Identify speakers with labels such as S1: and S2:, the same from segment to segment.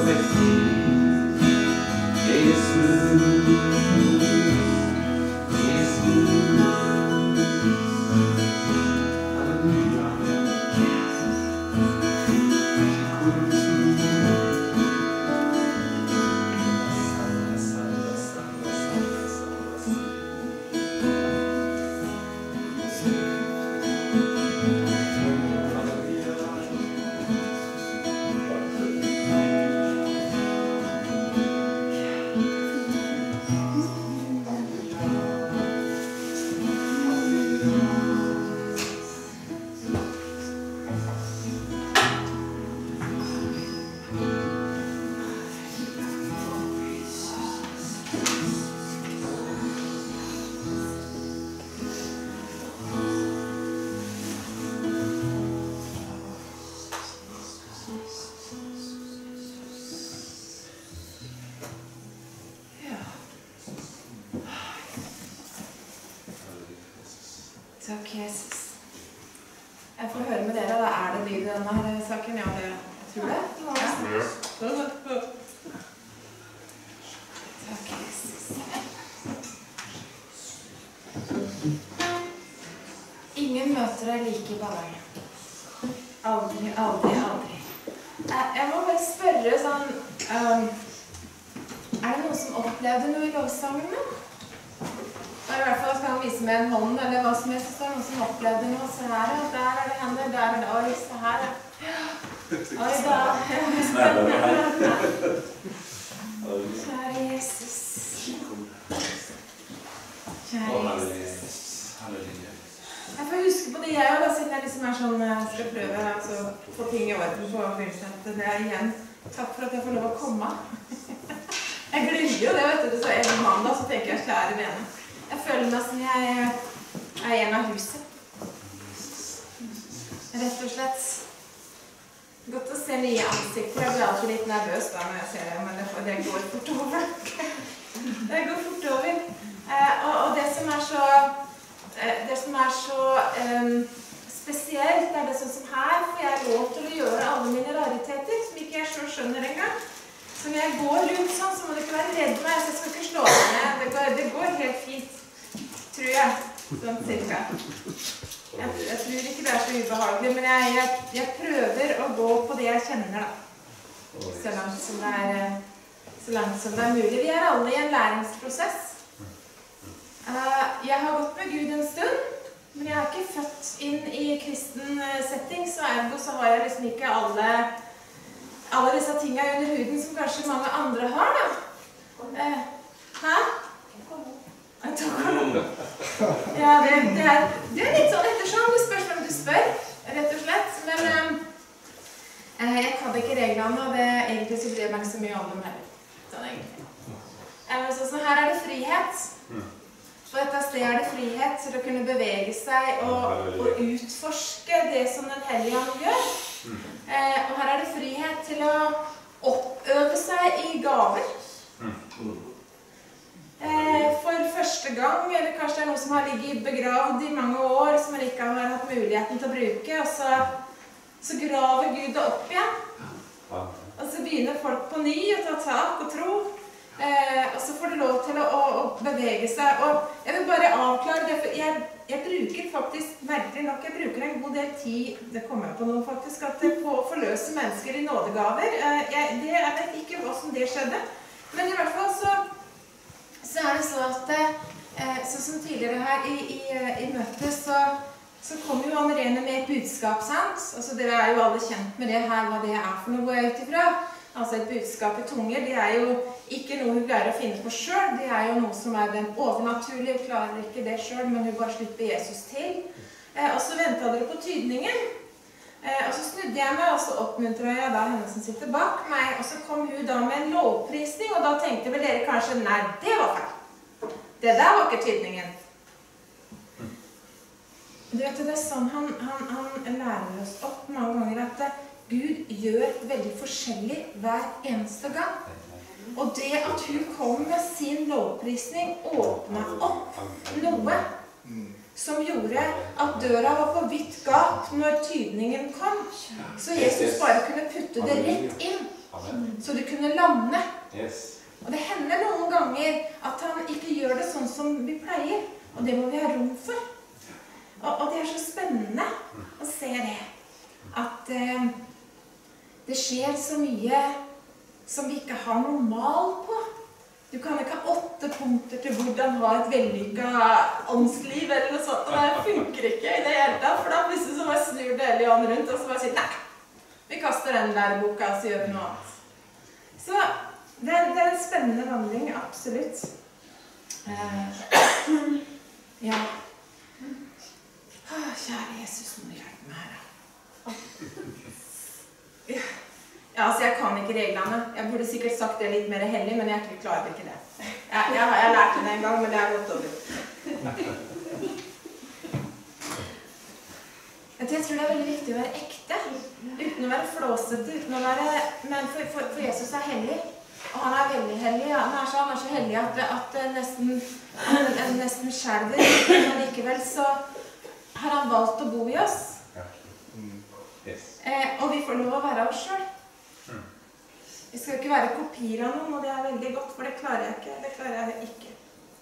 S1: Takk, Jesus. Jeg får høre med dere, da det lyd i denne her saken? Ja, jeg tror det. Takk, Jesus. Ingen møter deg like i barnehagen. Aldri, aldri, aldri. Jeg må bare spørre sånn, det noen som opplevde noe i lovsangen nå? I hvert fall skal han vise med en hånd, eller hva som helst, så noen som opplevde noe. Se her, der det hender, der det. Oi, se her. Oi, da. Kjære Jesus. Kjære Jesus. Jeg får huske på det jeg også, siden jeg liksom sånn, skal prøve altså, få ting i orden på begynnelsen. Det igjen, takk for at jeg får lov å komme. Jeg glemmer jo det, vet du. Så en mandag så tenker jeg kjære vene. Jeg føler meg som jeg en av huset. Rett og slett. Godt å se nye ansikter. Jeg blir alltid litt nervøs da når jeg ser det, men det går fort over. Det går fort over. Og det som er så spesielt, det sånn som her, for jeg lov til å gjøre alle mine rariteter, som ikke jeg selv skjønner engang. Så når jeg går rundt sånn, så må du ikke være redd meg, så jeg skal ikke slå meg ned. Det går helt fint, tror jeg, sånn cirka. Jeg tror ikke det så ubehagelig, men jeg prøver å gå på det jeg kjenner, da. Så langt som det er mulig. Vi alle i en læringsprosess. Jeg har gått med Gud en stund, men jeg er ikke født inn i kristen setting, så ergo så har jeg liksom ikke alle disse tingene under huden som kanskje mange andre har, da. Hæ? Ja, det er litt sånn ettersom, det spørs hvem du spør, rett og slett. Men jeg kan ikke reglene, og egentlig så bryr jeg meg ikke så mye om dem heller. Sånn egentlig. Så her det frihet. På dette stedet det frihet til å kunne bevege seg og utforske det som den hellige ånd gjør. Og her det frihet til å oppøve seg i gaver. For første gang, eller kanskje det noe som har ligget begravd i mange år, som man ikke har hatt muligheten til å bruke, og så graver Gud det opp igjen. Og så begynner folk på ny å ta tak og tro. Og så får du lov til å bevege seg. Og jeg vil bare avklare det, for jeg bruker faktisk, merkelig nok, jeg bruker en god del tid, det kommer jeg på nå faktisk, at det på å forløse mennesker i nådegaver. Jeg vet ikke hva som det skjedde, men i hvert fall så det så at, sånn som tidligere her i møtet, så kom jo Anne-Rene med et budskap, sant? Altså dere jo alle kjent med det her, hva det for noe går jeg ut ifra. Altså et budskap i tunger, det jo ikke noe hun greier å finne på selv, det jo noe som den overnaturlige, hun klarer ikke det selv, men hun bare slipper Jesus til. Og så ventet dere på tydningen, og så snudde jeg meg, og så oppmuntret jeg da henne som sitter bak meg, og så kom hun da med en lovprisning, og da tenkte vel dere kanskje, nei, det var feil. Det der var ikke tydningen. Du vet, det sånn, han lærer oss opp mange ganger at Gud gjør veldig forskjellig hver eneste gang. Og det at hun kom med sin lovprisning åpnet opp noe som gjorde at døra var på vidt gap når tydningen kom. Så Jesus bare kunne putte det rett inn. så du kunne lande.
S2: Yes.
S1: Og det hender noen ganger at han ikke gjør det sånn som vi pleier, og det må vi ha rom for. Og det så spennende å se det, at det skjer så mye som vi ikke har noe mal på. Du kan ikke ha 8 punkter til hvordan ha et vellykket åndsliv eller noe sånt, og det funker ikke i det hele tatt, for da plutselig så bare snur det hele ånden rundt, og så bare sier, nei, vi kaster den der boka, og så gjør vi noe annet. Så det en spennende vandring, absolutt. Ja. Kjære Jesus, må du hjelpe meg her, da. Ja, altså jeg kan ikke reglene. Jeg burde sikkert sagt det litt mer hellig, men jeg klarer ikke det. Jeg lærte det en gang, men det gått over. Jeg tror det veldig viktig å være ekte, uten å være flåsete, uten å være... Men for Jesus hellig, og han veldig hellig. Han så hellig at nesten skjelver, men likevel så har han valgt å bo i oss. Og vi får lov å være oss selv. Vi skal ikke være kopier av noen, og det veldig godt, for det klarer jeg ikke. Det klarer jeg ikke.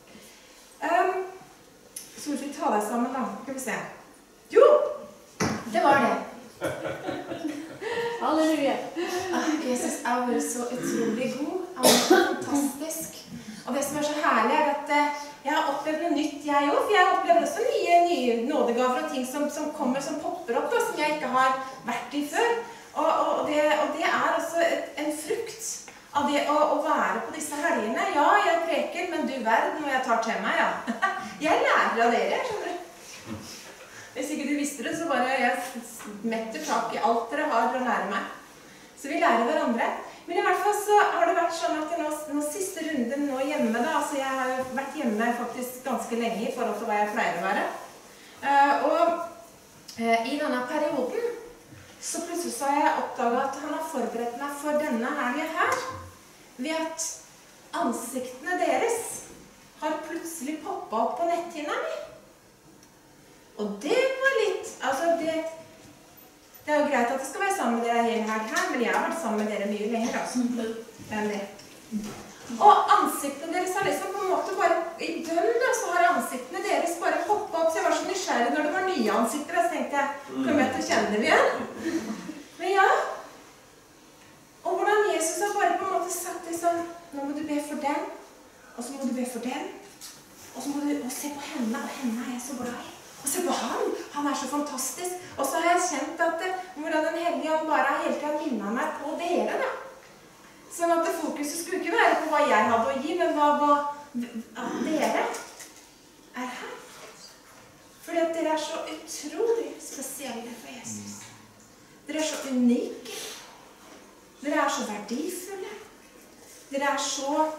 S1: Så vil vi ta deg sammen da. Skal vi se. Jo! Det var det. Halleluja. Jesus bare så utrolig god. Han så fantastisk. Og det som så herlig at jeg har opplevd noe nytt, jeg også. For jeg har opplevd også nye nådegaver og ting som kommer, som popper opp, da, som jeg ikke har vært i før. Og det også en frukt av det å være på disse helgene. Ja, jeg preker, men du verden, og jeg tar til meg, ja. Jeg lærer av dere, skjønner du. Hvis ikke du visste det, så bare jeg metter tak i alt dere har å lære meg. Så vi lærer hverandre. Men i hvert fall så har det vært sånn at nå siste runden nå hjemme da, altså jeg har jo vært hjemme faktisk ganske lenge i forhold til hva jeg pleier å være. I denne perioden så plutselig så har jeg oppdaget at han har forberedt meg for denne helgen her, ved at ansiktene deres har plutselig poppet opp på netthinna mi. Og det var litt, altså det jo greit at det skal være sammen med dere hele helgen her, men jeg har vært sammen med dere mye lenger, altså. Enn det. Og ansiktene deres har liksom på en måte bare, i bønn da, så har ansiktene deres bare poppet opp, så jeg var så nysgjerrig når det var nye ansikter, så tenkte jeg, kommer jeg til å kjenne dem igjen? Men ja, og hvordan Jesus har bare på en måte sagt liksom, nå må du be for den, og så må du be for den, og så må du se på henne, og henne jeg så glad i. Og se på han så fantastisk. Og så har jeg kjent at hvordan den hellige ånd bare hele tiden minnet meg på dere da. Sånn at fokuset skulle ikke være på hva jeg hadde å gi, men hva dere her. Fordi at dere så utrolig spesielle for Jesus. Dere så unike. Dere så verdifulle. Dere så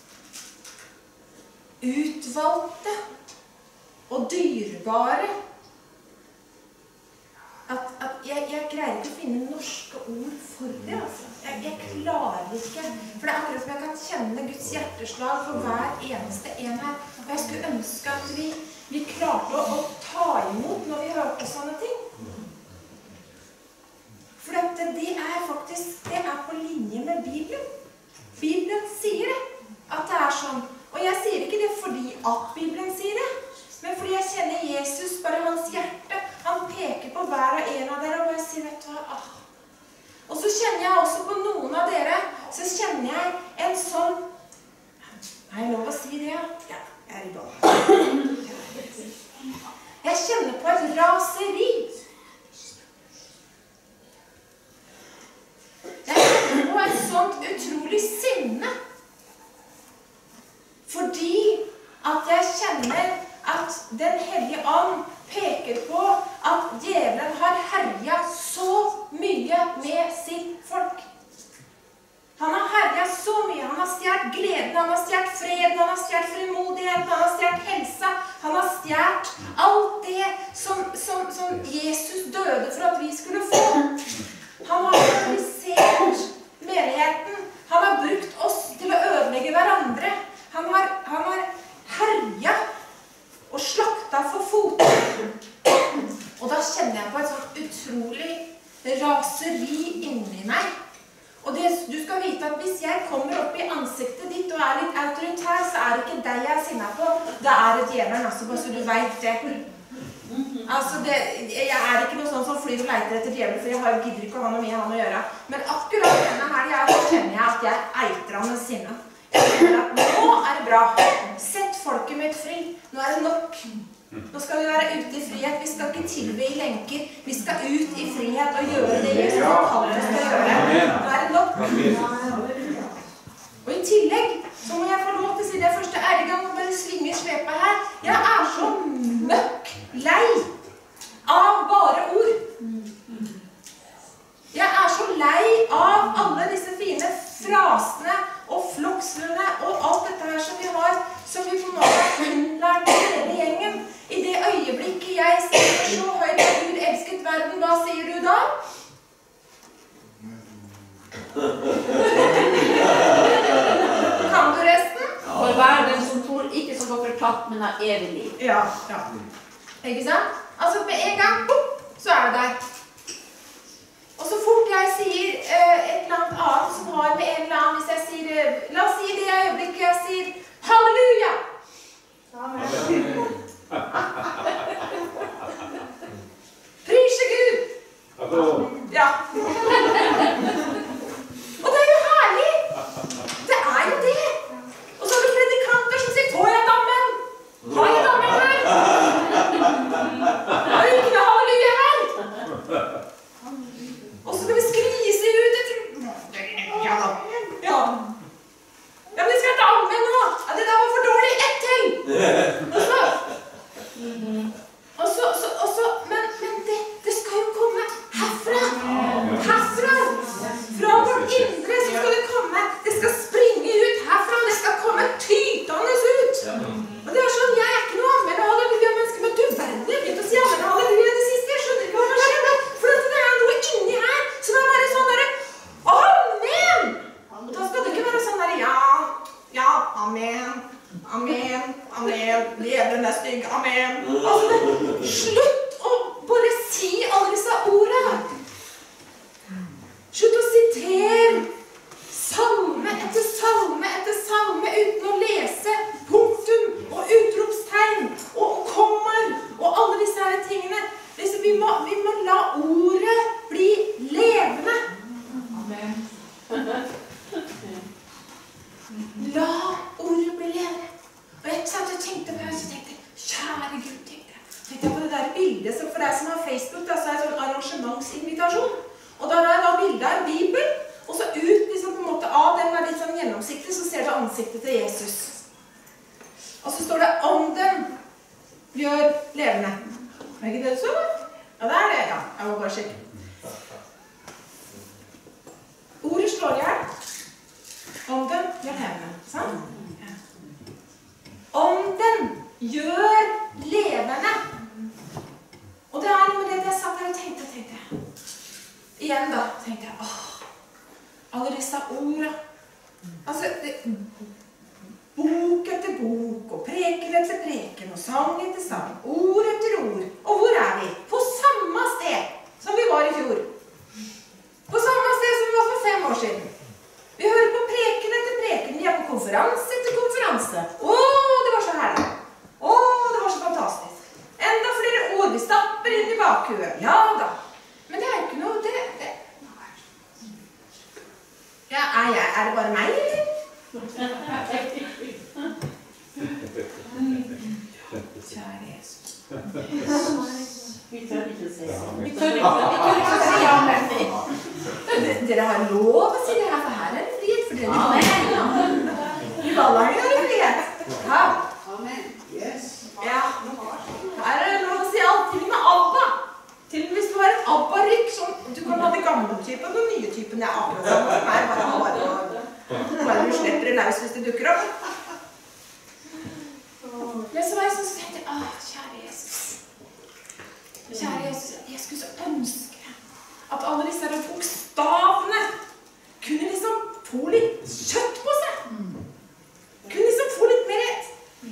S1: utvalgte og dyrebare. At jeg greier ikke å finne norske ord for det, altså. Jeg klarer ikke. For det akkurat som jeg kan kjenne Guds hjerteslag for hver eneste en her. Og jeg skulle ønske at vi klarte å ta imot når vi hørte sånne ting. For det faktisk, det på linje med Bibelen. Bibelen sier det, at det sånn. Og jeg sier ikke det fordi at Bibelen sier det, men fordi jeg kjenner Jesus, bare hans hjerte. Han peker på hver og en av dere, og jeg sier, vet du hva, Og så kjenner jeg også på noen av dere, så kjenner jeg en sånn, jeg lov å si det, ja? Ja, jeg i dag. Jeg kjenner på et raseri. Jeg kjenner på et sånt utrolig sinne. Fordi at jeg kjenner at den hellige ånd peker på at djevelen har herjet så mye med sitt folk. Han har herjet så mye. Han har stjert gleden, han har stjert freden, han har stjert frimodighet, han har stjert helsa. Han har stjert alt det som Jesus døde for at vi skulle få. Han har organisert menigheten. Han har brukt oss til å ødelegge hverandre. Han har herjet og slakta for foten. Og da kjenner jeg på et sånt utrolig raseri inni meg. Og du skal det ikke deg jeg er sinnet på, da er det djevelen, altså, bare så du vet det. Altså, jeg er ikke noe sånn som flyr og leiter etter djevelen, for jeg gidder ikke å ha noe med han å gjøre. Men akkurat denne her, kjenner jeg at jeg eitrer han med sinne. Jeg kjenner at nå er det bra. Sett folket mitt fri. Nå er det nok. Nå skal vi være ute i frihet. Vi skal ikke tilbe i lenker. Vi skal ut i frihet og gjøre det Jesus har kalt oss til å gjøre. Nå er det nok. Og i tillegg så må jeg få lov til å si det første gang og bare svinge svepet her. Jeg er så møkk lei av bare ord. Jeg er så lei av alle disse fine frasene og flokslene og alt dette her som vi har, som vi på en måte har innlært hele gjengen. I det øyeblikket jeg sier så høyt at Gud elsket verden, hva sier du da? Kan du resten?
S2: For verden som tror ikke som går fortapt, men har evig liv.
S1: Ja. Ikke sant? Altså med en gang, så er det der. Og så fort jeg sier et eller annet som har med en eller annen, hvis jeg sier, la oss si det øyeblikket jeg sier, halleluja! Prise Gud! Ja. Og det er jo herlig! Det er jo det! Og så har du predikanter som sier, får jeg dammen? Har jeg dammen her? Har du ikke noe halleluja her? Og så skal vi skrise ut etter... Ja, men det skal ta med nå. Ja, det der var for dårlig. Ett til. Men det skal jo komme herfra. Fra vårt indre så skal det komme. Det skal springe ut herfra. Det skal komme tytende ut. Og det er sånn, jeg er ikke noe anmelder halleluja-menneske, men du verden, jeg begynte å si anmelder halleluja det siste. Jeg skjønner ikke hva som skjedde. For det er noe inni her som er bare sånn der, amen! Og da skal det ikke være sånn der, ja, amen, djevelen er stygg, amen. Altså, slutt å bare si alle disse ordene. Slutt å sitere salme etter salme uten å lese punktum og utropstegn og kommer og alle disse her tingene. Vi må la ordet bli levende. Amen. La ordet bli levende. Og jeg tenkte på det, så tenkte jeg, kjære Gud, tenkte jeg på det der bildet, så for deg som har Facebook, da, så er det sånn arrangementsinvitasjon. Og da er det bildet av en bibel, og så ut liksom på en måte av den er litt sånn gjennomsiktig, så ser du ansiktet til Jesus. Og så står det, ånden gjør levende. Er ikke det så? Ja, det er det, ja. Jeg må bare sjekke. Ordet slår i hjel. Ånden gjør levende, sant? Ja. Ånden gjør levende. Og det er noe med det jeg satt her og tenkte. Igjen da, tenkte jeg, alle disse ordene. Altså, bok etter bok, og preken etter preken, og sang etter sang, ord etter ord. Og hvor er vi? På samme sted som vi var i fjor. På samme sted som vi var for 5 år siden. Vi hører på preken etter preken, vi er på konferanse etter konferanse. Det var så herlig. Det var så fantastisk. Enda flere ord vi stapper inn i bakhuet. Ja da. Men det er jo ikke noe, Ja, er det bare meg, eller? Kjære Jesus.
S2: Vi tør ikke si ja, men
S1: dere har lov å si det her, for her er det frihet, for dere er med. I Vallangen er det frihet. Ja. Ja. Her er det lov å si alt, til og med Abba. Til og med hvis du har et Abba-rykk, du kan ha det gamle typen og den nye typen. Det er akkurat sammen som er bare du slipper det løs hvis det dukker opp. Men så var jeg sånn som tenkte, kjære Jesus. Kjære Jesus, jeg skulle så ønske at alle disse bokstavene kunne liksom få litt kjøtt på seg. Kunne liksom få litt mer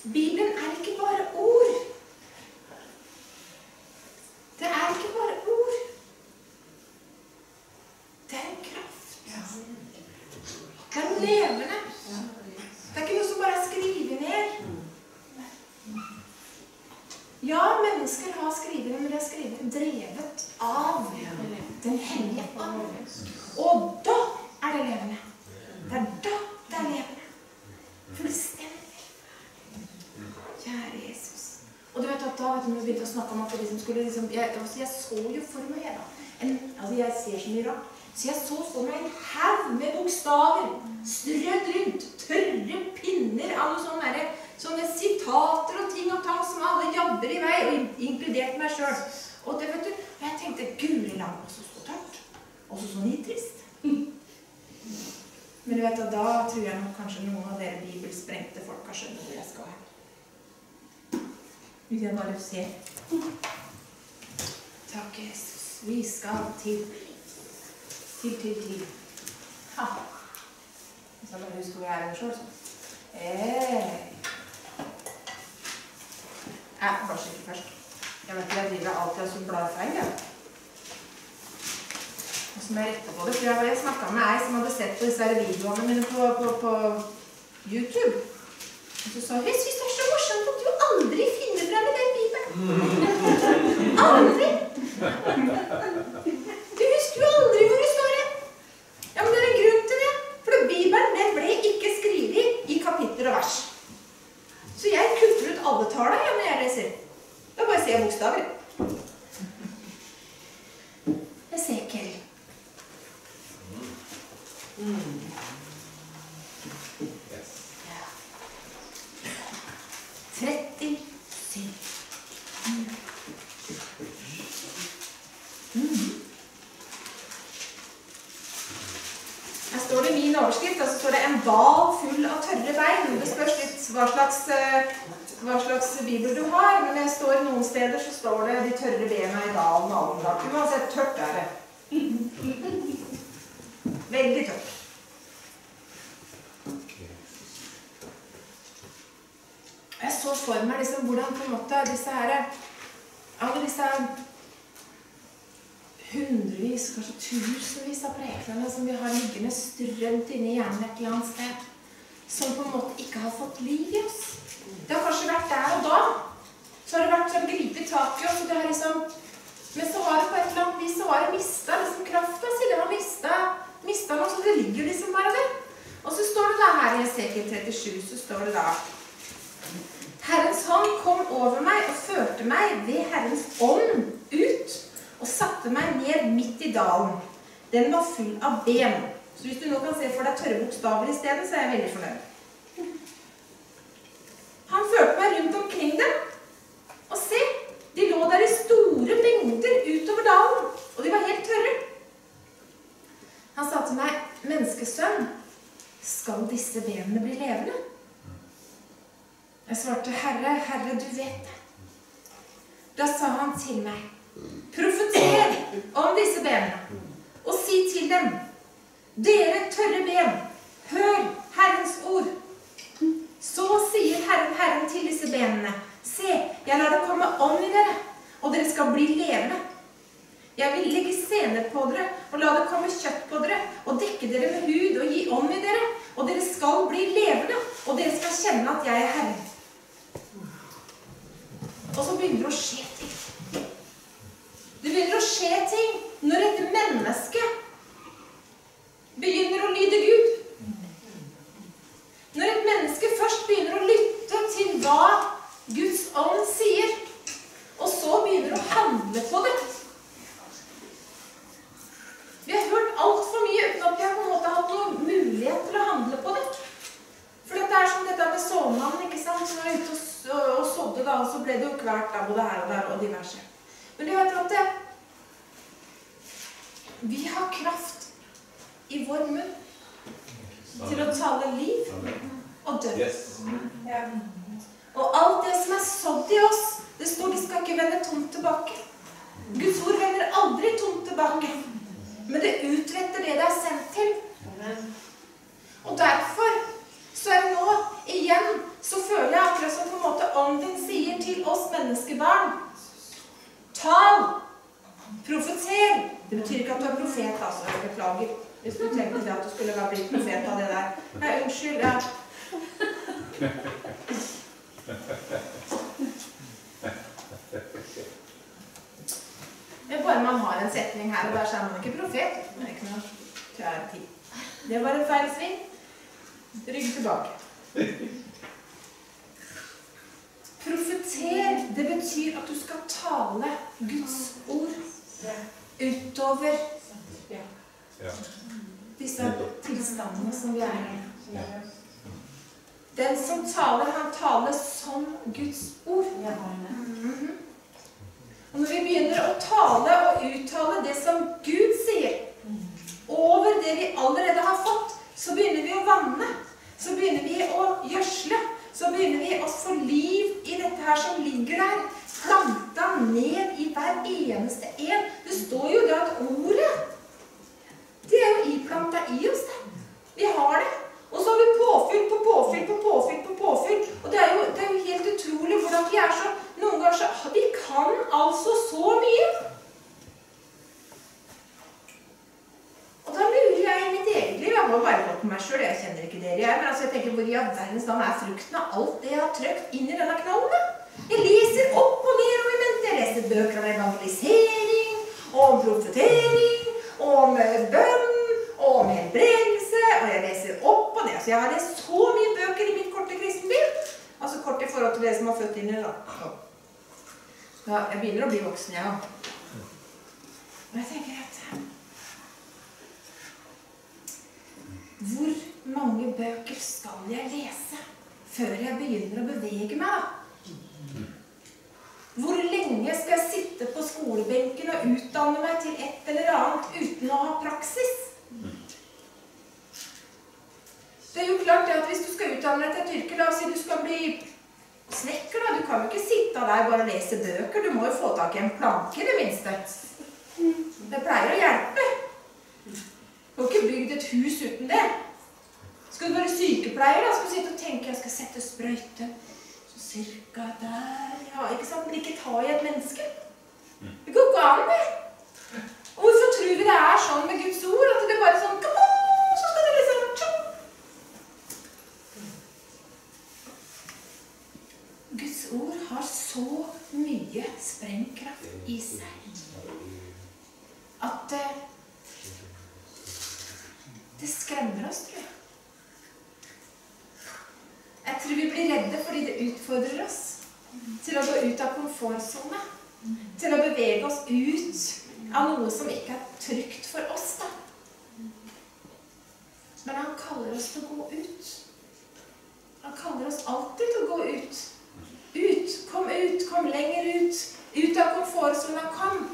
S1: Bibelen ikke bare ord. Det ikke bare ord. Det en kraft. Det en levende. Det ikke noe som bare skriver ned. Ja, mennesker har skrivet, men de har skrivet drevet av den hellige ånd. Og da det levende. Det da det levende. Fullstendig. Kjære Jesus. Og du vet at da når vi begynte å snakke om at det liksom skulle liksom, jeg så jo for meg da. Altså jeg ser så mye rart. Så jeg så for meg en haug med bokstaver, strødd rundt, tørre pinner av noe sånne sitater og ting og tang som alle jabber i vei, og inkludert meg selv. Og det vet du, jeg tenkte, Guri land, også så tørt, også så nitrist. Men du vet at da tror jeg nok kanskje noen av dere bibelsprengte folk har skjønt hvor jeg skal hen. Vi kan bare se. Takk, Jesus. Vi skal til. Ha. Så bare husk hvor jeg nå selv, så. Bare skikkelig først. Jeg vet ikke, jeg driver alltid som bladet feil, ja. Og som jeg rettet på det, for jeg snakket med ei som hadde sett på disse videoene mine på YouTube. Og så sa hun, jeg synes det så morsomt at du aldri finner frem i den Bibelen. Aldri! Du husker jo aldri hvor det står det. Ja, men det en grunn til det. For Bibelen, den ble ikke skrevet i kapitler og vers. Så jeg kutter ut alle tallene når jeg leser. Da bare ser jeg bokstaver. Esekiel.
S3: Yes.
S1: 37. Her står det min overskrift, og så står det en dal full av tørre bein. Det spørs litt hva slags bibel du har, men det står noen steder så står det de tørre bena i dalen og alle dager. Uansett, tørt det. Veldig tørt. Jeg så for meg liksom hvordan på en måte alle disse hundrevis, kanskje tusenvis av preklene som vi har liggende strømt inne i hjernen et eller annet sted, som på en måte ikke har fått liv i oss. Det har kanskje vært der og da. Så har det vært sånn gripet tak i oss, og det har liksom, men så har det på et eller annet vis, så har det mistet liksom kraften sin, det har mistet noe, så det ligger liksom bare der. Og så står det da her i Esekiel 37, så står det da, Herrens hånd kom over meg og førte meg ved Herrens ånd ut, og satte meg ned midt i dalen. Den var full av ben. Så hvis du nå kan se for deg tørre bokstaver i stedet, så er jeg veldig fornøyd. Han førte meg rundt omkring dem, og se, de lå der i store mengder utover dalen, og de var helt tørre. Han sa til meg, menneskesønn, skal disse benene bli levende? Jeg svarte, Herre, du vet det. Da sa han til meg, profeter om disse benene, og si til dem, dere tørre ben, hør Herrens ord. Så sier Herren til disse benene, se, jeg lar det komme ånd i dere, og dere skal bli levende. Jeg vil legge sener på dere, og la det komme kjøtt på dere, og dekke dere med hud, og gi ånd i dere, og dere skal bli levende, og dere skal kjenne at jeg er Herren. Og så begynner det å skje ting. Det begynner å skje ting når et menneske begynner å lyde Gud. Når et menneske først begynner å lytte til hva Guds ånd sier, og så begynner å handle på det. Vi har hørt alt for mye uten at vi har på en måte hatt noen mulighet til å handle på det. For dette som dette med såmannen, ikke sant, som var ute og sådde da, og så ble det jo kvært da, både her og der og diverse. Men du vet at vi har kraft i vår munn til å tale liv og død. Og alt det som er sådd i oss, det står de skal ikke vende tomt tilbake. Guds ord vender aldri tomt tilbake, men det utretter det det er sendt til. Og derfor så er det nå, igjen, så føler jeg akkurat som på en menneskebarn. Tal. Profeter. Det betyr ikke at du er profet, altså. Jeg beklager. Hvis du tenkte det at du skulle ha blitt profet av det der. Nei, unnskyld, ja. Bare man har en setning her, og der så er man ikke profet. Det er ikke noe tjære tid. Det var en feil sving. Rygg tilbake. Profeter, det betyr at du skal tale Guds ord utover disse tilstandene som vi er i. Den som taler, han taler som Guds ord. Og når vi begynner å tale og uttale det som Gud sier, over det vi allerede har fått, så begynner vi å vanne. Så begynner vi å gjødsle. Så begynner vi å få liv i dette her som ligger der, planta ned i hver eneste en. Det står jo det at ordet, det er jo iplanta i oss det. Vi har det. Og så har vi påfyll på påfyll på påfyll på påfyll. Og det er jo helt utrolig hvordan vi er så, noen ganger så, vi kan altså så mye. Og da lurer jeg i mitt eget liv, jeg må bare gå på meg selv, jeg kjenner ikke dere jeg, men altså jeg tenker, hvor i verdens land er frukten av alt det jeg har trykt inn i denne knallen da? Jeg leser opp og ned og i mente, jeg leser bøker om evangelisering, om profetering, om bønn, om helbredelse, og jeg leser opp og ned. Så jeg har lest så mye bøker i mitt korte kristenliv. Altså kort i forhold til det som har født inn i det da. Ja, jeg begynner å bli voksen, jeg også. Og jeg tenker at hvor mange bøker skal jeg lese før jeg begynner å bevege meg da? Hvor lenge skal jeg sitte på skolebenken og utdanne meg til et eller annet uten å ha praksis? Det er jo klart at hvis du skal utdanne deg til et yrke, la oss si du skal bli snekker da, du kan jo ikke sitte der bare og lese bøker, du må jo få tak i en planke i det minste. Det pleier å hjelpe. Du har ikke bygd et hus uten det. Skal du være sykepleier da, skal du sitte og tenke, jeg skal sette sprøyte, så cirka der, ja, ikke sant, men ikke ta i et menneske. Det går ikke an det. Og hvorfor tror vi det er sånn med Guds ord, at det er bare sånn, så skal det liksom, Guds ord har så mye sprengkraft i seg, at det skremmer oss, tror jeg. Jeg tror vi blir redde fordi det utfordrer oss til å gå ut av komfortzone, til å bevege oss ut av noe som ikke er trygt for oss da. Men han kaller oss til å gå ut. Han kaller oss alltid til å gå ut. Kom lenger ut. Ut av komfortzonen kom.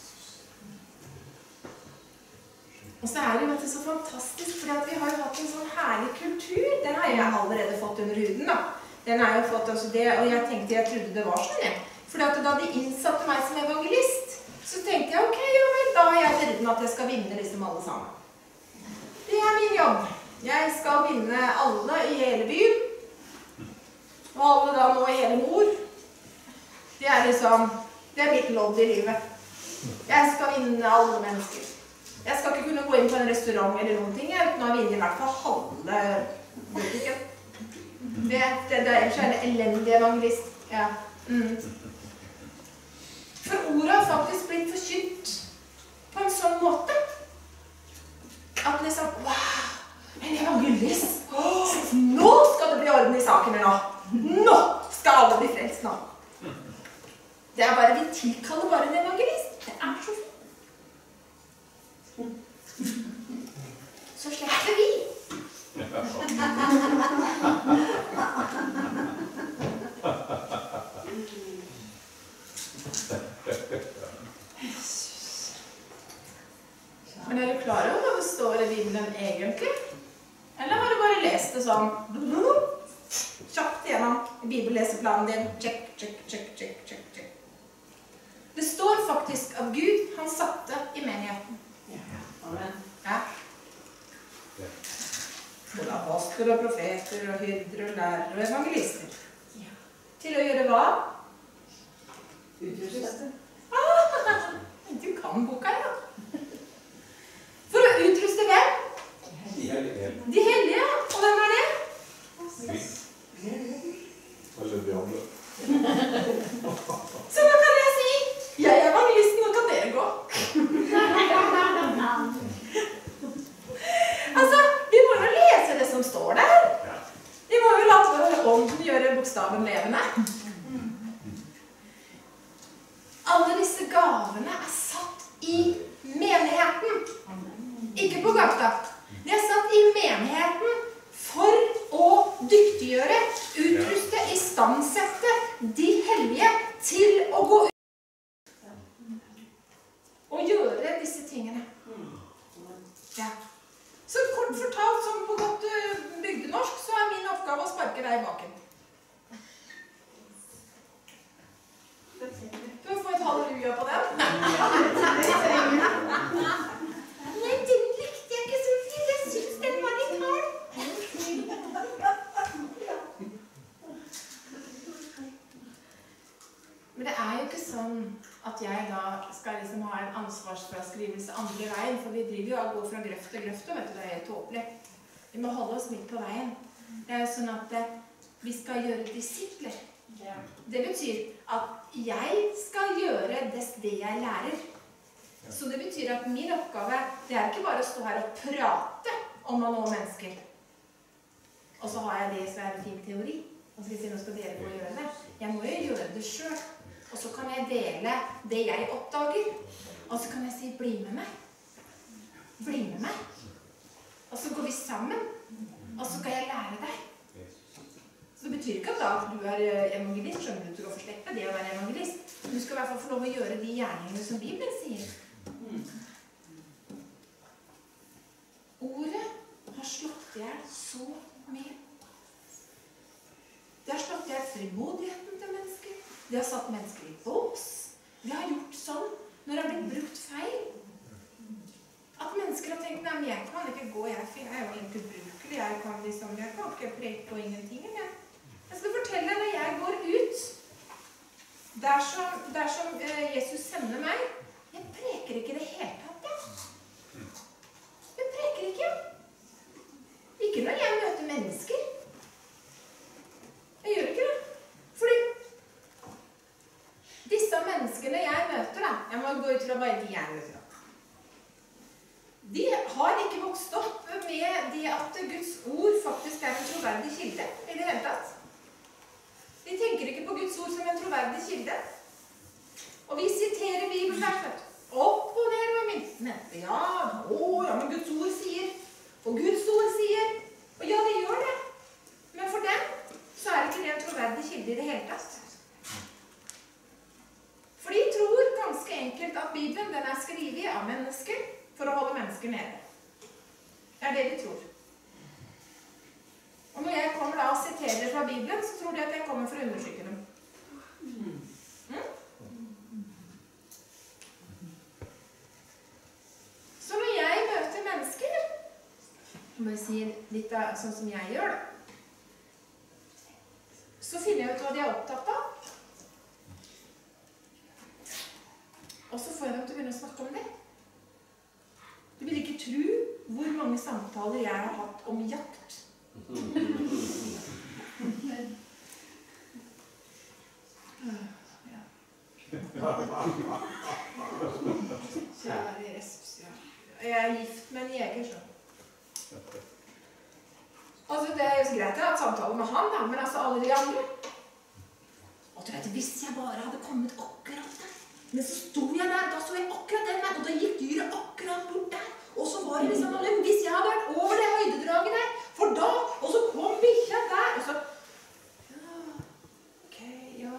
S1: Og så er det jo så fantastisk, fordi at vi har jo hatt en sånn herlig kultur. Den har jeg allerede fått under huden da. Den har jeg jo fått også det, og jeg tenkte, jeg trodde det var sånn, jeg. Fordi at da de innsatte meg som evangelist, så tenkte jeg, ok, jo vel, da har jeg verden at jeg skal vinne liksom alle sammen. Det er min jobb. Jeg skal vinne alle i hele byen. Og alle da nå i hele nord. Det er liksom, det er mitt lodd i livet. Jeg skal vinne alle mennesker. Jeg skal ikke kunne gå inn på en restaurant eller noen ting, uten å ha vinnet i hvert fall halve butikken. Det er en elendig evangelist. Ja. For ordet har faktisk blitt forkynt på en sånn måte at liksom, wow, en evangelist, nå skal det bli orden i sakene nå. Nå skal alle bli frelst nå. Det er bare, vi tilkaller bare en evangelist. Det er så fint. Så slipper vi. Men er du klar over hva det står i Bibelen egentlig? Eller har du bare lest det sånn kjapt gjennom bibelleseplanen din? Check. Det står faktisk at Gud, han satte i menigheten. Amen. Ja. Både apostler og profeter og hyrder og lærere og evangelister. Til å gjøre hva?
S2: Utruste.
S1: Du kan boka, ja. For å utruste hvem? De hellige. Og hvem er det?
S3: Eller de andre.
S1: Så hva kan jeg si? Jeg er evangelisten, og kan dere gå? Altså, vi må jo lese det som står der. Vi må jo la ånden gjøre bokstaven levende. Alle disse gavene er satt i menigheten. Ikke på gata. De er satt i menigheten for å dyktiggjøre, utruste, istandsette de hellige til å gå ut og gjøre disse tingene. Ja. Så kort fortalt, som på godt bygdenorsk, så er min oppgave å sparke deg i baken. Du får et halleluja på den. Nei, den likte jeg ikke så fint. Jeg synes den var litt hard. Men det er jo ikke sånn at jeg da skal liksom ha en ansvarsfraskrivelse andre veien, for vi driver jo og går fra grøft til grøft, og vet du, det er helt tåpelig. Vi må holde oss midt på veien. Det er jo sånn at vi skal gjøre disipler. Det betyr at jeg skal gjøre det jeg lærer. Så det betyr at min oppgave, det er ikke bare å stå her og prate om å nå mennesker. Og så har jeg det som er en fin teori. Og så skal jeg si, nå skal dere gå og gjøre det. Jeg må jo gjøre det selv. Og så kan jeg dele det jeg oppdager. Og så kan jeg si, bli med meg. Bli med meg. Og så går vi sammen. Og så skal jeg lære deg. Så det betyr ikke at du er evangelist, skjønner du, til å forsleppe det å være evangelist. Du skal i hvert fall få lov å gjøre de gjerningene som Bibelen sier. Ordet har slått ihjel så mye. Det har slått ihjel frimodigheten til mennesker. Det har satt mennesker i bås. Det har gjort sånn når det har blitt brukt feil. At mennesker har tenkt, nei, men jeg kan ikke gå, jeg er jo helt ubrukelig, jeg kan ikke preke på ingenting. Jeg skal fortelle deg når jeg går ut, dersom Jesus sender meg, jeg preker ikke det hele tatt, ja. Jeg preker ikke. Ikke når jeg møter mennesker. Jeg gjør ikke det. Fordi disse menneskene jeg møter, da, jeg må gå ut fra bare de jeg møter, de har ikke vokst opp med det at Guds ord faktisk er en troverdig kilde i det hele tatt. De tenker ikke på Guds ord som en troverdig kilde. Og vi siterer Bibelverset. Opp og ned med myntene. Ja, men Guds ord sier. Og Guds ord sier. Og ja, det gjør det. Men for dem så er ikke det en troverdig kilde i det hele tatt. For de tror ganske enkelt at Bibelen den er skrevet av mennesker for å holde mennesker nede. Det er det de tror. Og når jeg kommer da og siterer fra Bibelen, så tror de at jeg kommer for å undertrykke dem. Så når jeg møter mennesker, må jeg si litt sånn som jeg gjør det, så finner jeg ut hva de er opptatt av. Og så får jeg dem til å begynne å snakke om det. Du vil ikke tro hvor mange samtaler jeg har hatt om jakt. Kjære Jesus, ja. Jeg er gift med en jeger, så. Altså, det er jo så greit jeg har hatt samtaler med han, da, men altså alle de andre. Og du vet, hvis jeg bare hadde kommet akkurat der, men så sto jeg der, da sto jeg akkurat den der, og da gikk dyret akkurat bort der. Og så var det liksom alle, hvis jeg hadde vært over det høydedraget der, for da, og så kom bikkja der, og så, ja, ok, ja.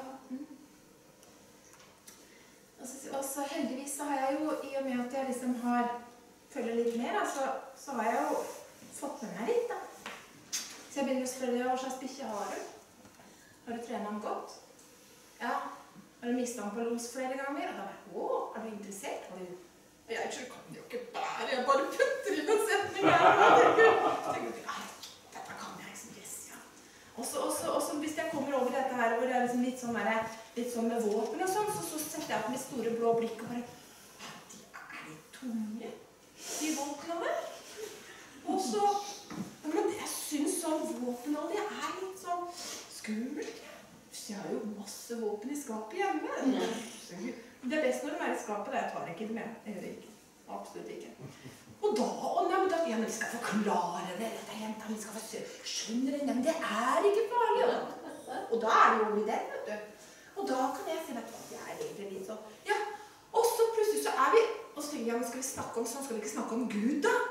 S1: Og så heldigvis så har jeg jo, i og med at jeg liksom følger litt mer, så har jeg jo fått med meg litt, da. Så jeg begynner å spørre, hva slags bikkje har du? Har du trenet ham godt? Ja. Har du mistet ham på los flere ganger? Og da var jeg, er du interessert? Jeg kan jo ikke bære, jeg bare putter inn en setning her. Og tenker, dette kan jeg liksom, yes, ja. Og så hvis jeg kommer over dette her, hvor det er liksom litt sånn med våpen og sånn, så setter jeg opp med store blå blikk og bare, er de tunge, de våpnene? Og så, men jeg synes sånn våpenolje er litt sånn skummelt. Så jeg har jo masse våpen i skapet hjemme. Det er best når de er i skapet, jeg tar ikke det med. Jeg gjør det ikke. Absolutt ikke. Og da, ja, men vi skal forklare det, dette jenta, vi skal skjønne det, men det er ikke farlig. Og da er det jo i den, vet du. Og da kan jeg si at jeg er egentlig litt sånn, ja, og så plutselig så er vi, og så tenker jeg, men skal vi snakke om sånn, skal vi ikke snakke om Gud da?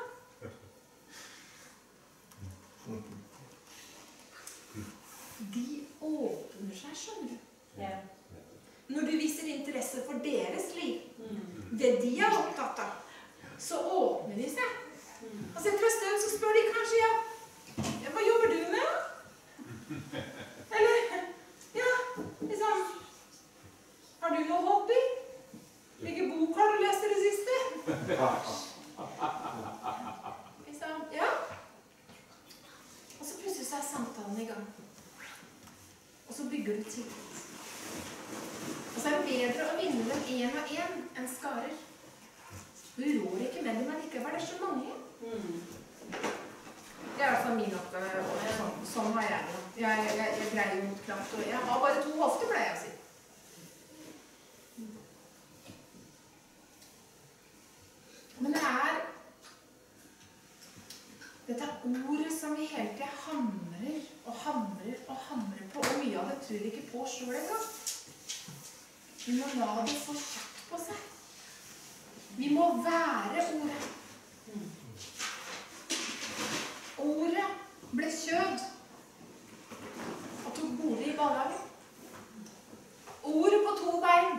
S1: De åpner seg, skjønner du.
S2: Ja.
S1: Når du viser interesse for deres liv, det de er opptatt av, så åpner de seg. Og så etter en stund så spør de kanskje, ja, hva jobber du med? Eller, ja, liksom, har du noe hobby? Hvilken bok har du lest i det siste? Liksom, ja. Og så plutselig så er samtalen i gang. Og så bygger du tillit. Og så er det bedre å vinne dem en og en enn skarer. Du rår ikke med dem, men likevel er det så mange. Det er i hvert fall min oppgave. Sånn har jeg det. Jeg greier jo mot kraft, og jeg har bare 2 hofter, pleier jeg å si. Men det er dette ordet som vi hele tiden hamrer og hamrer og hamrer på, og mye av det tror vi ikke på selv engang. Vi må la det få kjøtt på seg. Vi må være ordet. Ordet ble kjød og tok bolig i barnehagen. Ordet på 2 bein.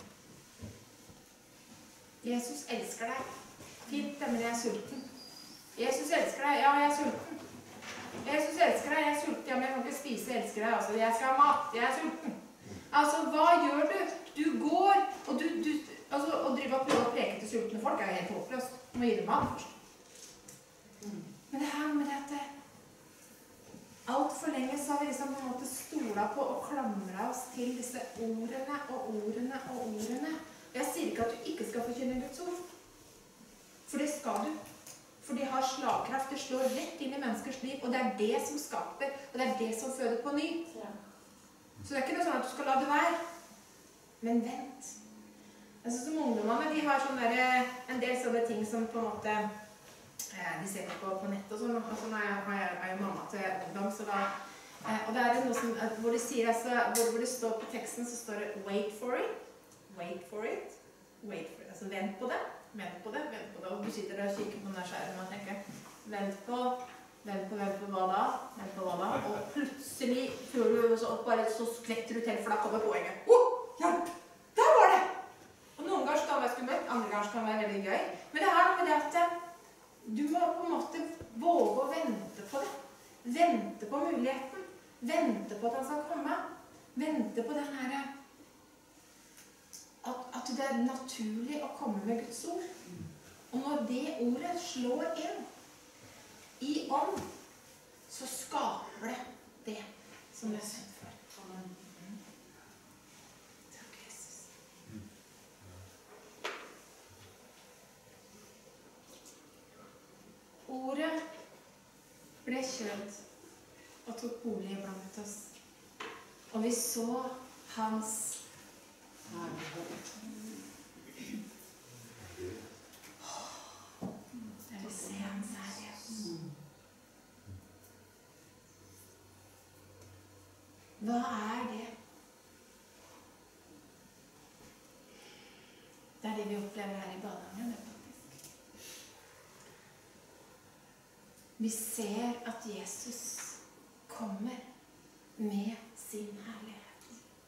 S1: Jesus elsker deg. Fint, men jeg er sulten. Jesus elsker deg. Ja, jeg er sulten. Jesus elsker deg. Jeg er sulten. Ja, men jeg kan ikke spise. Jeg elsker deg. Altså, jeg skal ha mat. Jeg er sulten. Altså, hva gjør du? Du går, og og driver og prøver å preke til sultne folk er jo helt håpløst. Du må gi dem mat først. Men det her med at alt for lenge så har vi liksom på en måte stolet på og klamret oss til disse ordene og ordene og ordene. Jeg sier ikke at du ikke skal forkynne Guds ord. For det skal du. For de har slagkraft, det slår rett inn i menneskers liv, og det er det som skaper, og det er det som føder på ny. Så det er ikke noe sånn at du skal la det være. Men vent. Altså, som ungdommene, de har en del sånne ting som på en måte de ser på nett og sånn. Og sånn er jo mamma til ungdom, så da og det er noe som, hvor de sier, altså, hvor det står på teksten, så står det wait for it, wait for it, wait for it. Altså vent på det, vent på det, vent på det. Og du sitter der og kikker på den der skjæren og tenker vent på hva da, vent på hva da. Og plutselig føler du så opp, bare så skvetter du til, for da kommer poenget. Hjelp! Der var det! Og noen ganger kan det være skummelt, andre ganger kan det være veldig gøy. Men det her med det at du må på en måte våge å vente på det. Vente på muligheten. Vente på at han skal komme. Vente på den her at det er naturlig å komme med Guds ord. Og når det ordet slår inn i ånd, så skaper det det som det er synd for. Takk, Jesus. Ordet ble kjød og tok bolig blant oss. Og vi så hans herlighet. Jeg vil se hans herlighet. Hva er det? Det er det vi opplever her i Badangen, faktisk. Vi ser at Jesus kommer med sin herlighet.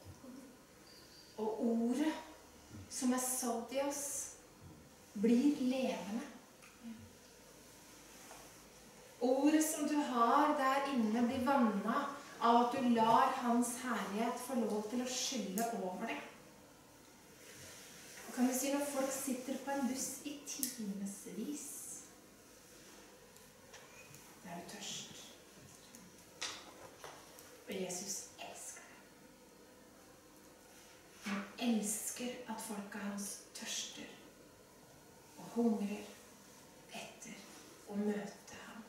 S1: Og ordet som er sådd i oss, blir levende. Ordet som du har der inne blir vannet av at du lar hans herlighet få lov til å skylle over deg. Og kan du si, når folk sitter på en buss i timesvis, da er du tørst. Og Jesus elsker deg. hungrer etter å møte ham.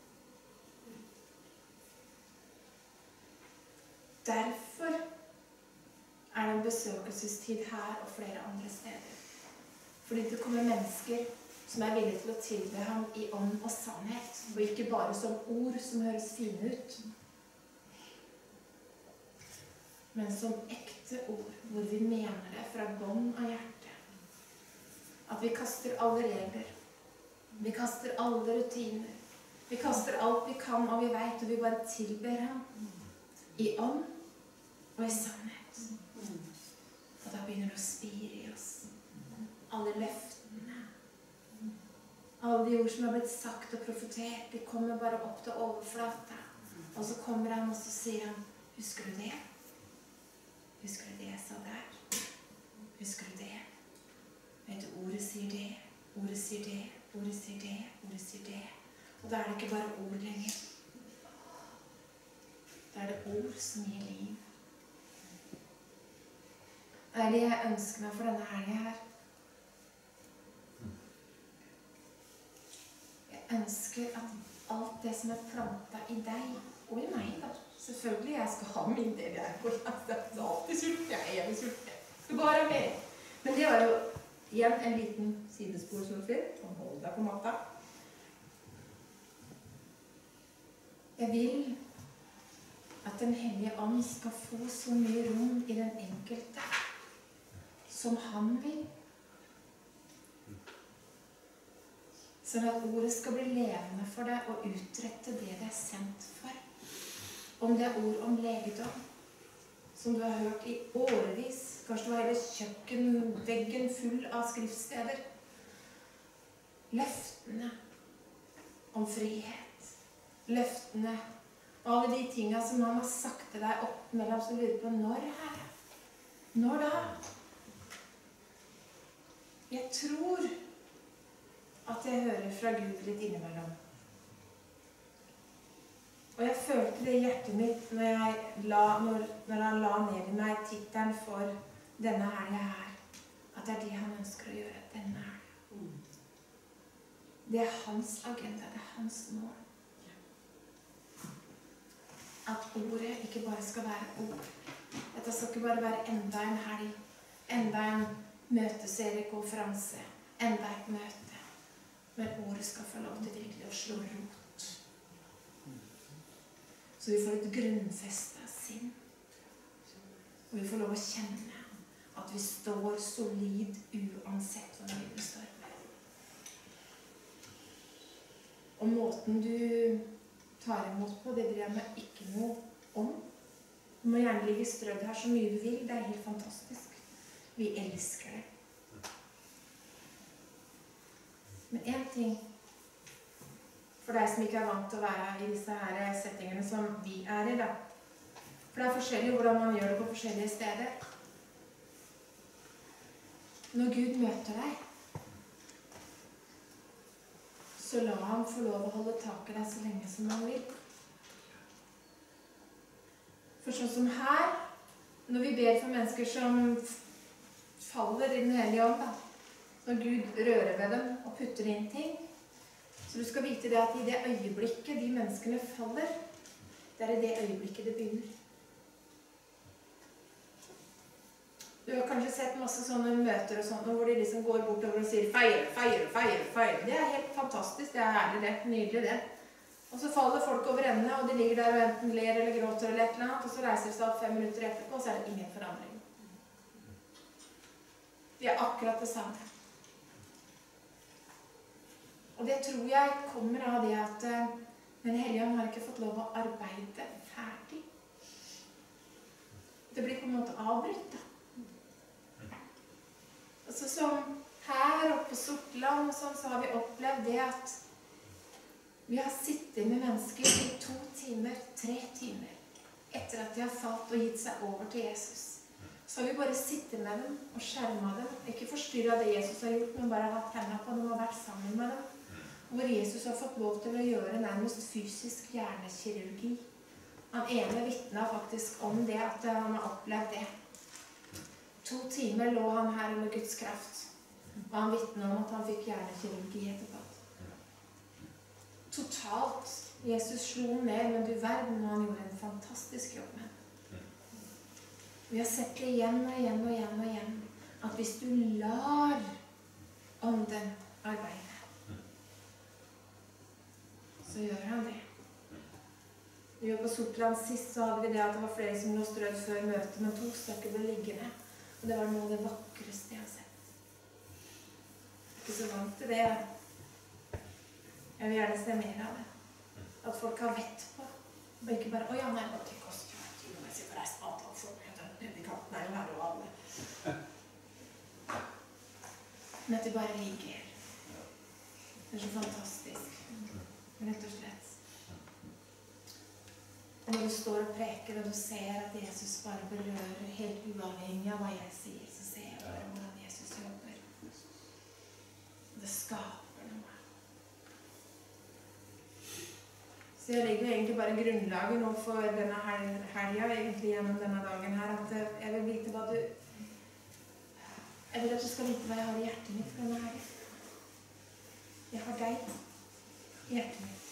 S1: Derfor er det en besøkelsestid her og flere andre steder. Fordi det kommer mennesker som er villige til å tilbe ham i ånd og sannhet, og ikke bare som ord som høres fine ut, men som ekte ord, hvor vi mener det fra bånd av hjertet. At vi kaster alle regler, vi kaster alle rutiner, vi kaster alt vi kan og vi vet, og vi bare tilber ham i ånd og i sannhet. Og da begynner det å spire i oss. Alle løftene, alle de ord som har blitt sagt og profetert, de kommer bare opp til overflata. Og så kommer han og så sier han, husker du det? Husker du det jeg sa der? Husker du det? Vet du, ordet sier det, ordet sier det, ordet sier det, ordet sier det. Og da er det ikke bare ord lenger. Da er det ord som gir liv. Det er det jeg ønsker meg for denne helgen her. Jeg ønsker at alt det som er plantet i deg, og i meg da, selvfølgelig jeg skal ha min del jeg går. Det er alltid sulten, jeg er evig sulten. Det bare er mer. Men det var jo igjen en liten sidespor som fint. Hold deg på matta. Jeg vil at den hellige ånd skal få så mye rom i den enkelte som han vil. Sånn at ordet skal bli levende for deg og utrette det det er sendt for. Om det er ord om legedom, som du har hørt i årevis. Kanskje du har hele kjøkkenveggen full av skriftsteder. Løftene om frihet. Løftene og alle de tingene som han har sagt til deg opp mellom, så lurer på når, Herre? Når da? Jeg tror at jeg hører fra Gud litt innimellom. Og jeg følte det i hjertet mitt når han la ned i meg titelen for denne helgen her, at det er det han ønsker å gjøre denne helgen. Det er hans agenda, det er hans mål. At ordet ikke bare skal være ord. Dette skal ikke bare være enda en helg, enda en møteseriekonferanse, enda et møte. Men ordet skal få lov til virkelig å slå rot. Så vi får et grunnfestet sinn. Og vi får lov å kjenne at vi står solid uansett hva vi står med. Og måten du tar imot på, det bryr jeg meg ikke noe om. Du må gjerne ligge strødd her så mye du vil. Det er helt fantastisk. Vi elsker det. Men en ting, for deg som ikke er vant til å være i disse her settingene som vi er i da. For det er forskjellig hvordan man gjør det på forskjellige steder. Når Gud møter deg, så la han få lov å holde tak i deg så lenge som han vil. For sånn som her, når vi ber for mennesker som faller i den hellige ånd, da, når Gud rører ved dem og putter inn ting, så du skal vite det at i det øyeblikket de menneskene faller, det er i det øyeblikket det begynner. Du har kanskje sett masse sånne møter og sånt, hvor de liksom går bortover og sier feir, feir, feir, feir. Det er helt fantastisk, det er herlig det, nydelig det. Og så faller folk over ende, og de ligger der og enten ler eller gråter eller et eller annet, og så reiser de seg opp 5 minutter etterpå, og så er det ingen forandring. De er akkurat det samme. Og det tror jeg kommer av det at den hellige ånd har ikke fått lov å arbeide ferdig. Det blir på en måte avbrutt da. Altså som her oppe på Sortland og sånn, så har vi opplevd det at vi har sittet med mennesker i 2 timer, 3 timer, etter at de har falt og gitt seg over til Jesus. Så har vi bare sittet med dem og skjermet dem, ikke forstyrret det Jesus har gjort, men bare hatt hendene på dem og vært sammen med dem. Hvor Jesus har fått lov til å gjøre nærmest fysisk hjernekirurgi. Han ene vitnet faktisk om det, at han har opplevd det. 2 timer lå han her under Guds kraft. Og han vitner om at han fikk hjernekirurgi etterpå. Totalt. Jesus slo ned, men du verden, og han gjorde en fantastisk jobb med det. Vi har sett det igjen og igjen og igjen og igjen, at hvis du lar ånden arbeide, så gjør han det. Vi var på Sortland sist, så hadde vi det at det var flere som lå strødd før møtet, men 2 stykker ble liggende. Og det var noe av det vakreste jeg har sett. Jeg er ikke så vant til det. Jeg vil gjerne se mer av det. At folk har vett på. Og ikke bare, «Å ja, nei, nå tenker jeg også til å si for deg spat av folk. Nede i kanten er jo her og alle.» Men at det bare ligger. Det er så fantastisk. Rett og slett. Og når du står og preker, og du ser at Jesus bare berører helt uavhengig av hva jeg sier, så ser jeg bare hvordan Jesus jobber. Det skaper noe. Så jeg legger egentlig bare grunnlaget nå for denne helga, egentlig gjennom denne dagen her, at jeg vil vite hva du... Jeg vil at du skal vite hva jeg har i hjertet mitt for denne helga. Jeg har deg i hjertet mitt.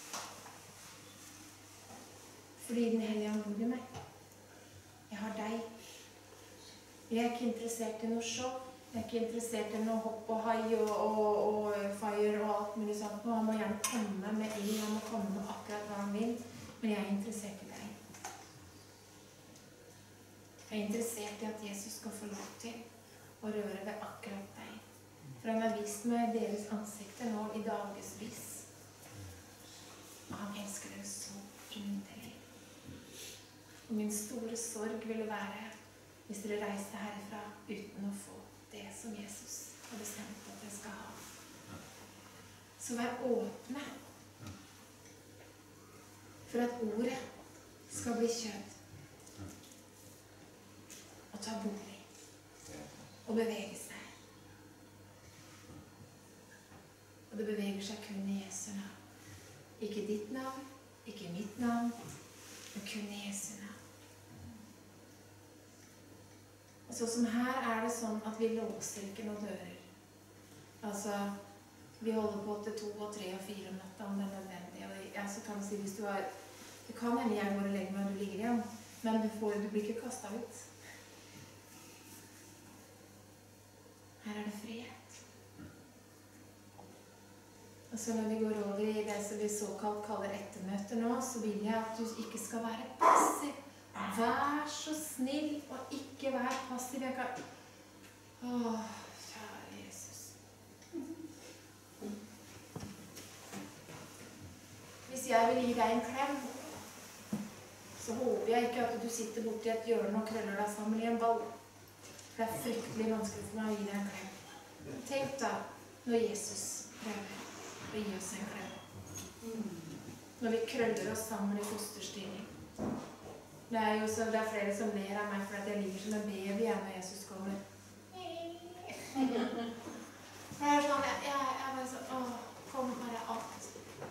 S1: Fordi den hellige han bor i meg. Jeg har deg. Jeg er ikke interessert i noe show. Jeg er ikke interessert i noe hopp og hai og fire og alt mulig sånt. Og han må gjerne komme med inn, han må komme med akkurat hva han vil. Men jeg er interessert i deg. Jeg er interessert i at Jesus skal få lov til å røre ved akkurat deg. For han har vist meg deres ansikter nå i dagesvis. Og han elsker dere så inderlig. Og min store sorg ville være hvis dere reiste herifra uten å få det som Jesus har bestemt at dere skal ha. Så vær åpne for at ordet skal bli kjød og ta bolig og bevege seg. Og det beveger seg kun i Jesu navn. Ikke ditt navn, ikke mitt navn, men kun i Jesu navn. Og så som her er det sånn at vi låser ikke noen dører. Altså, vi holder på til 2 og 3 og 4 om natta om det er nødvendig. Og så kan du si, hvis du har... Det kan hende jeg går og legger meg og du ligger igjen, men du blir ikke kastet ut. Her er det frihet. Og så når vi går over i det som vi såkalt kaller ettermøter nå, så vil jeg at du ikke skal være passiv. Vær så snill og ikke vær passiv. Jeg kan... Åh, kjære Jesus. Hvis jeg vil gi deg en klem, så håper jeg ikke at du sitter borti et hjørne og krøller deg sammen i en ball. Det er fryktelig vanskelig for meg å gi deg en klem. Tenk da, når Jesus prøver å gi oss en klem. Når vi krøller oss sammen i fosterstilling. Det er jo så, det er flere som ler av meg for at jeg ligger som en baby igjen når Jesus kommer. Det er sånn, jeg bare sånn, kom bare alt.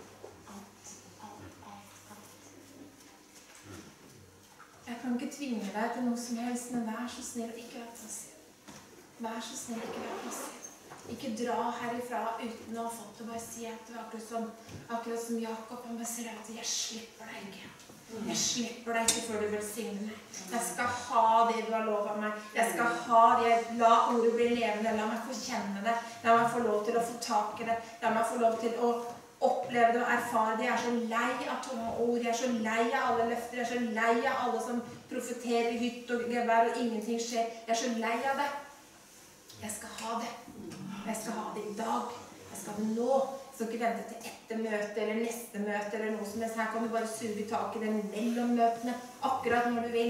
S1: Jeg kan ikke tvinge deg til noe som helst, men vær så snill og ikke vær passiv. Vær så snill og ikke vær passiv. Ikke dra herifra uten å ha fått det. Bare si at det var akkurat som Jakob. Han bare sier at jeg slipper deg ikke. Jeg slipper deg ikke før du velsigner meg. Jeg skal ha det du har lovet meg. Jeg skal ha det. La ordet bli levende. La meg få kjenne det. La meg få lov til å få tak i det. La meg få lov til å oppleve det og erfare det. Jeg er så lei av tomme ord. Jeg er så lei av alle løfter. Jeg er så lei av alle som profeterer i hytt og gevær og ingenting skjer. Jeg er så lei av det. Jeg skal ha det. Jeg skal ha det i dag. Jeg skal ha det nå. Jeg skal ikke vente til etter møte eller neste møte eller noe som helst. Her kan du bare suge tak i den mellom møtene akkurat når du vil.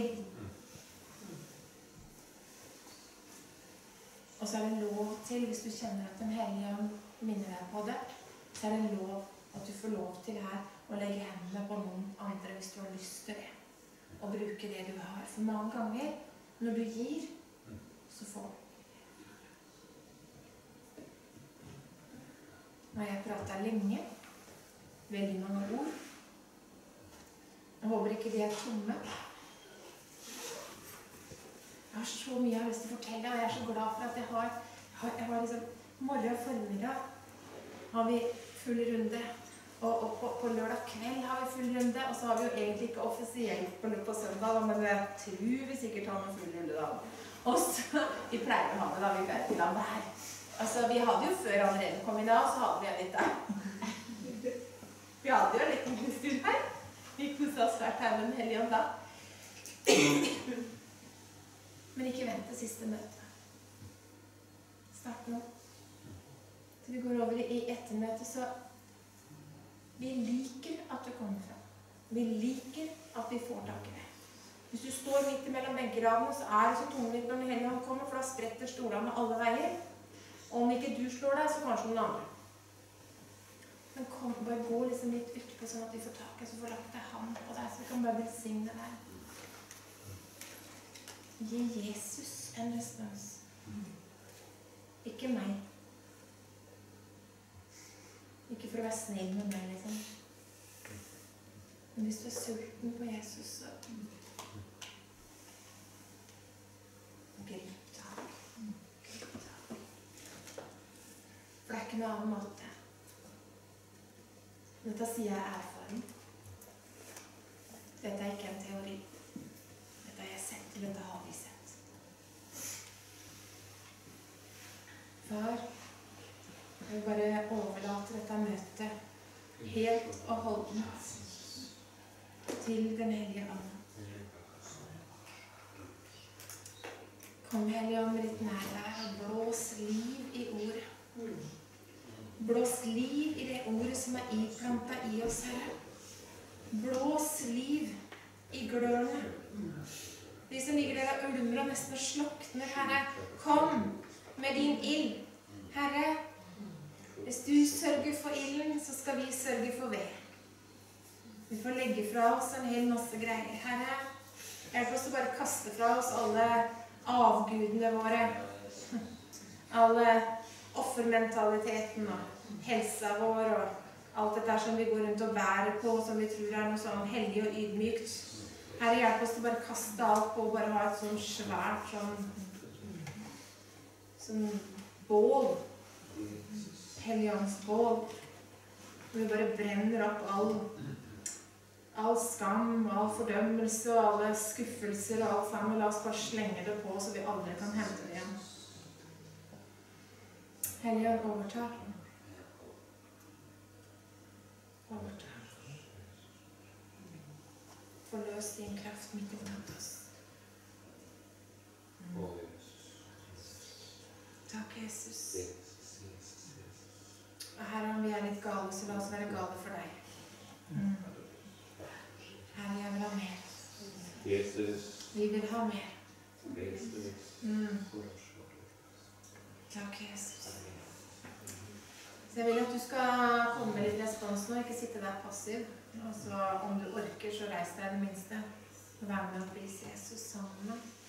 S1: Og så er det lov til, hvis du kjenner at den hellige ånd minner deg på det, så er det lov at du får lov til her å legge hendene på noen andre hvis du har lyst til det. Og bruke det du har. For mange ganger, når du gir, så får du. Nå har jeg pratet lenge, veldig mange ord. Jeg håper ikke de er tomme. Jeg har så mye jeg har lyst til å fortelle, og jeg er så glad for at jeg har liksom morgen og formiddag har vi full runde. Og på lørdag kveld har vi full runde. Og så har vi jo egentlig ikke offisielt på søndag, men jeg tror vi sikkert har en full runde da. Og så, vi pleier å ha det da, vi pleier til å være. Altså, vi hadde jo før allerede kom i dag, så hadde vi en litt der. Vi hadde jo en liten kultur her. Vi koset oss hvert her med den hellige ånd da. Men ikke vent til siste møte. Start nå. Til vi går over i ettermøte, så vi liker at du kommer frem. Vi liker at vi får tak i det. Hvis du står midt mellom benkeradene, så er det så tungvind når den hellige ånd kommer, for da spretter stolene alle veier. Og om ikke du slår deg, så kanskje noen andre. Men kom, bare gå liksom litt utpå, sånn at vi får tak i, så får lagt deg hand på deg, så vi kan bare velsigne deg. Gi Jesus en respons. Ikke meg. Ikke for å være snill med meg, liksom. Men hvis du er sulten på Jesus, så grip tak. Grip tak. For det er ikke noe annen måte. Dette sier jeg erfaring. Dette er ikke en teori. Dette har jeg sett, og dette har vi sett. Far, jeg vil bare overlate dette møtet helt og holdent til den hellige ånd. Kom, hellige ånd, med ditt nærvær og blås liv i ordet. Blås liv i det ordet som er implantet i oss, Herre. Blås liv i glørne. De som ligger der og ulmer og nesten slokner, Herre, kom med din ild. Herre, hvis du sørger for ilden, så skal vi sørge for ved. Vi får legge fra oss en hel masse greier. Herre, hjelp oss å bare kaste fra oss alle avgudene våre. Alle offermentaliteten og helsa vår og alt dette som vi går rundt og bærer på, som vi tror er noe sånn hellig og ydmykt. Herre, hjelp oss til å bare kaste alt på og bare ha et sånn svært sånn bål. Helligåndsbål. Hvor vi bare brenner opp all skam, all fordømmelse og alle skuffelser og alt sammen. La oss bare slenge det på så vi aldri kan hente det igjen. Helligånd, overta. Overta. Forløs din kraft midt iblant oss. Takk, Jesus. Og Herre, om vi er litt gale, så la oss være gale for deg. Herre, jeg vil ha mer. Vi vil ha mer. Takk, Jesus. Så jeg vil at du skal komme med litt respons nå, ikke sitte der passiv. Og så om du orker, så reis deg det minste. Og vær med og prise Jesus sammen.